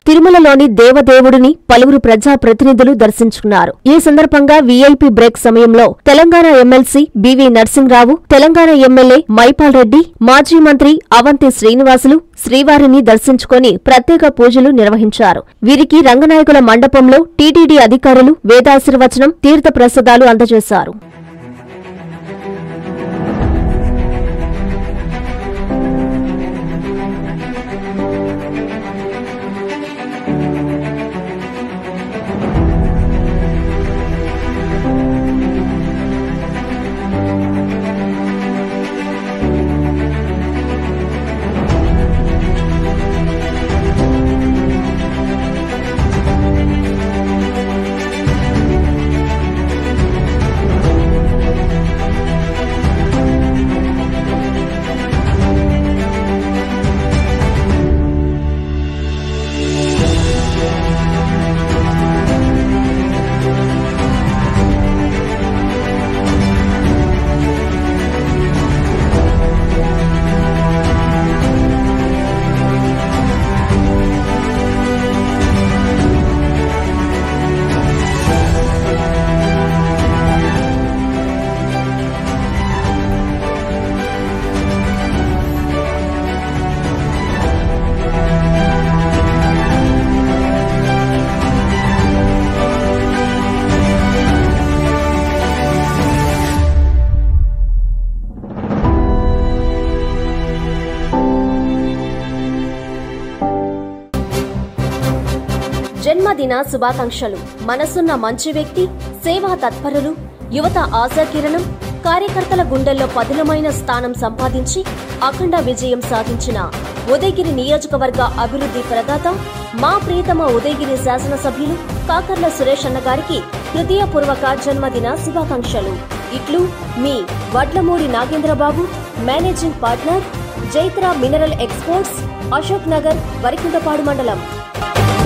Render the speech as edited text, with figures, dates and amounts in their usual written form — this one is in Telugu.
తిరుమలలోని దేవదేవుడిని పలువురు ప్రజాప్రతినిధులు దర్శించుకున్నారు. ఈ సందర్భంగా వీఐపీ బ్రేక్ సమయంలో Telangana MLC B V Narasimharao, Telangana MLA Mypal Reddy, మాజీ మంత్రి అవంతి శ్రీనివాసులు శ్రీవారిని దర్శించుకుని ప్రత్యేక పూజలు నిర్వహించారు. వీరికి రంగనాయకుల మండపంలో టీటీడీ అధికారులు వేదాశీర్వచనం, తీర్థ ప్రసాదాలు అందజేశారు. జన్మదిన శుభాకాంక్షలు. మనసున్న మంచి వ్యక్తి, సేవా తత్పరులు, యువత ఆశాకిరణం, కార్యకర్తల గుండెల్లో పదిలమైన స్థానం సంపాదించి అఖండ విజయం సాధించిన ఉదయగిరి నియోజకవర్గ అభివృద్ధి ప్రదాత, మా ప్రియతమ ఉదయగిరి శాసనసభ్యులు కాకర్ల సురేష్ అన్న గారికి హృదయపూర్వక జన్మదిన శుభాకాంక్షలు. ఇట్లు మీ Vadlamudi Nagendrababu, managing partner, Jaitra mineral exports, Ashok Nagar, Varikuntapadu మండలం.